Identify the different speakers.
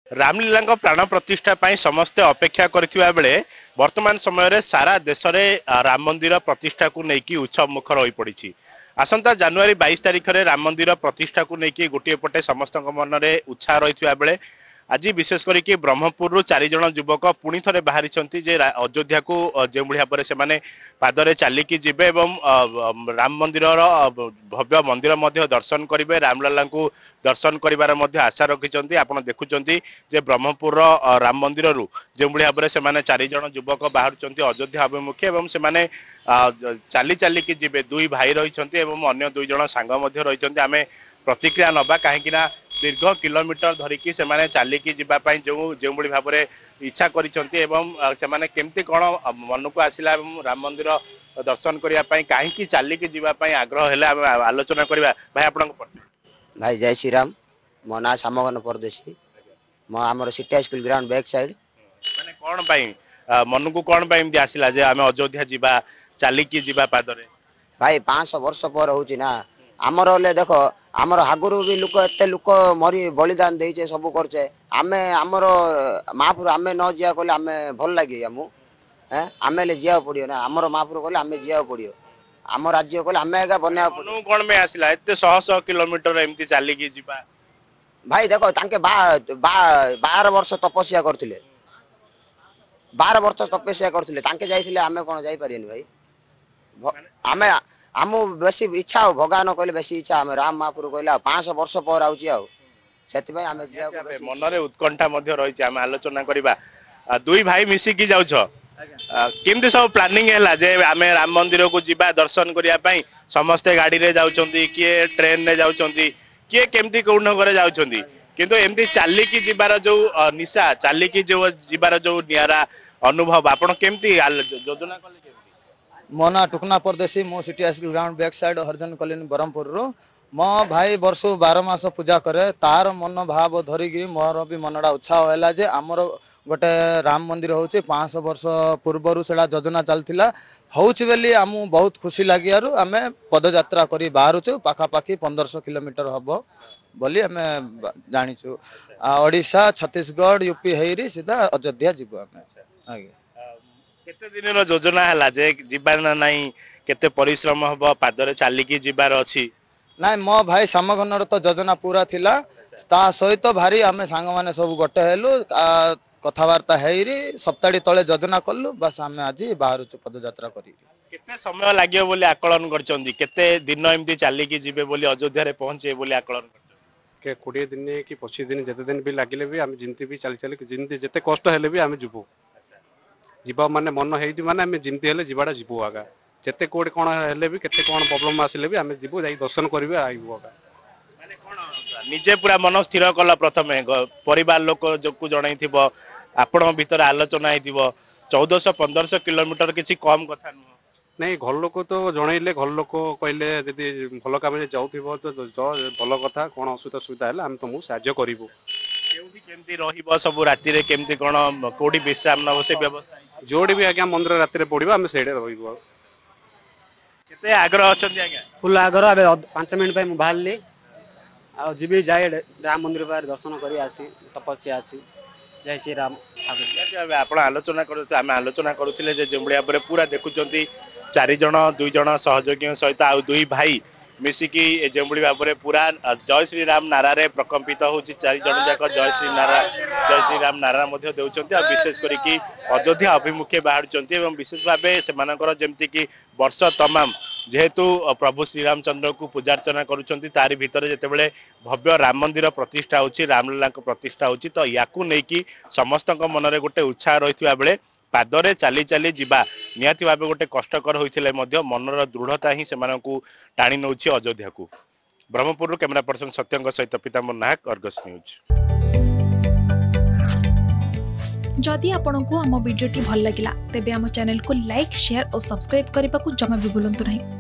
Speaker 1: रामलीला प्राण प्रतिष्ठा पाई समस्ते अपेक्षा करथिबा बेले वर्तमान समय रे सारा देश रे राम मंदिर प्रतिष्ठा को लेकिन उत्सव मुखर हो पड़ी। आसंता जनवरी 22 तारिख रे राम मंदिर प्रतिष्ठा को लेकिन गोटे पटे समस्त मन में उत्साह रही बेले आज विशेष करके ब्रह्मपुर रु 4 जन युवक पुणी थे बाहरी जे अयोध्या को जो भाव से पादरे चलिकी जीवे एवं राम मंदिर भव्य मंदिर दर्शन करेंगे रामलला को दर्शन कर आशा रखिंट आप देखुं जे ब्रह्मपुर राम मंदिर रु जो भाव से 4 जन युवक बाहर अयोध्या अभिमुखी एवं से चली चलिकी जीवे दुई भाई रही अन्य 2 जन सांग रही आम प्रतिक्रिया नवा कहीं दीर्घ किलोमीटर धरिकी से चलिकी जीवाई जो भाव में इच्छा करमती कौन मन को आसला राम मंदिर दर्शन करने कहीं चलिकी जीवाई आग्रह है आलोचना करवा भाई आप
Speaker 2: भाई जय श्री राम मो ना सामगन परदेशी मो आम city school ground back side
Speaker 1: माने कौन पाई मन को कौन पाई आसला जे आम अयोध्या जीवा चलिकी जीवा पादरे
Speaker 2: भाई 500 वर्ष पर होची ना आमर देख आमर आगुरु भी लोक मरी बलिदान देचे सब करचे आमे आमर महापुर आमे न जिया कले आमे भल लगे आमु आमे ले जिया पड़ियो ना आमर महापुर कले आमे जिया पड़ियो आम राज्य कले आमे एका बना
Speaker 1: कौन में आसला एते 100 किलोमीटर एमती चलिकी जीवा
Speaker 2: भाई देखो तांके 12 वर्ष तपस्या करथिले 12 वर्ष तपस्या करथिले तांके जाइथिले आमे कोन जाई परियन भाई आमे आम बेसी इच्छा हो भगवान कहले बेसी इच्छा आम राम महापुर कहले 500 वर्ष पर आउची आ सेति आम
Speaker 1: मन रे उत्कंठा रही आम आलोचना करबा दुई भाई मिसिकी जाउछ केमती सब प्लानिंग है जे आम राम मंदिर को जीवा दर्शन करने समस्ते गाड़ी रे जाउछंती किए ट्रेन रे जाउछंती किए केमती कौन घरे जाउछंती किंतु एमती चलिकी जीवार जो निशा चलिकी जो जीवार जो नियारा अनुभव आपण केमती योजना कले
Speaker 3: मो ना टुकना परदेशी मो city school ground back side Harijan colony Brahmapur रो मो भाई वर्ष 12 मास पूजा करे तार मन भाव धरिकी मोर भी मनटा उत्साह है जे आमर गोटे राम मंदिर हो 500 वर्ष पूर्वर से योजना चलता होची बेली आमु बहुत खुशी लगे आम पदयात्रा करी बाहरुचु पाखापाखि 1500 किलोमीटर हम बोली आम जाचु ओडिशा छत्तीसगढ़ यूपी हेरी सीधा अयोध्या जीव आम आगे
Speaker 1: केते दिन योजना है जे जीवार ना केते परिश्रम हम पादरे चलिकी जीवार अच्छी
Speaker 3: ना मो भाई सामगनर तो योजना पूरा थिला ता सहित भारी आम सांग मैंने सब गोटे हेलु कथबार्ता हेरी सप्ताह तले योजना कलु बस आम आज बाहर पदयात्रा करी
Speaker 1: केते समय लागियो बोली आकलन करचंदी केते दिन एमती चलिकी जीवे बोली अयोध्या रे पहुंचे बोली आकलन
Speaker 4: के 20 दिन कि 25 दिन जते दिन भी लागिले भी आम जिंती भी चली चली जिंती जते कष्ट हेले भी आम जीवो जीवा माने मन हेइति माने आम जिंती हेले जीवाडा जीवो आगा जते कोड कोन हेले भी केते कोन प्रॉब्लम आसिले भी आम जीवो जाई दर्शन करबे आइबो आगा
Speaker 1: माने कोन निजे पूरा मन स्थिर कला प्रथमे परिवार लोक जो को जणाइथिबो आपण भीतर आलोचना हेतिबो 1400-1500 किलोमीटर किछि कम कथा न
Speaker 4: नहीं घर लोक तो जनइले घर लोक कहले जदि भल काम जाऊथिबो तो भल कथा कोन असुविधा सुविधा है आम तुमको साहाय्य करिवो
Speaker 1: केउठी केमती रहिबो सब राति रे केमती कोन कोडी विश्राम न से व्यवस्था
Speaker 4: जोड़ी भी आज्ञा मंदिर राति रे पड़िबो आम सेडे रहिबो
Speaker 1: केते आग्रह अछंती आज्ञा
Speaker 5: फुल आग्रह अबे 5 मिनिट पे बाहरली आ जीबी जाय राम मंदिर पर दर्शन करी आसी तपस्या आसी जय श्री राम
Speaker 1: आप आलोचना करते आम आलोचना करुले जो भाव पूरा देखुं 4 जन 2 जन सहयोगी सहित आउ 2 भाई मिसिकी जो भाव में पूरा जय श्री राम नारा रे प्रकम्पित हो 4 जन जाक जय श्री राम नारा देउछंती आ विशेष करके अयोध्या अभिमुखे बाहर विशेष भाव से जमती कि वर्ष तमाम जेहेतु प्रभु श्रीरामचंद्र को पूजार्चना करुँच तारि भितर जितेबाला भव्य राम मंदिर प्रतिष्ठा होची रामलला प्रतिष्ठा होची तो याकू नहीं समस्त मन में गोटे उत्साह रही बेले पादरे चली चली जीवा निहाती भाव गोटे कष्टकर होते मनर दृढ़ता ही से टाणी नौ अयोध्या को। ब्रह्मपुर कैमरा पर्सन सत्यंग सहित पीताम्बर नायक, अर्गस न्यूज।
Speaker 6: जदि आपंक आम भिडी भल लगा तेब आम चैनल को लाइक शेयर और सब्सक्राइब करने को जमा भी भूलु नहीं।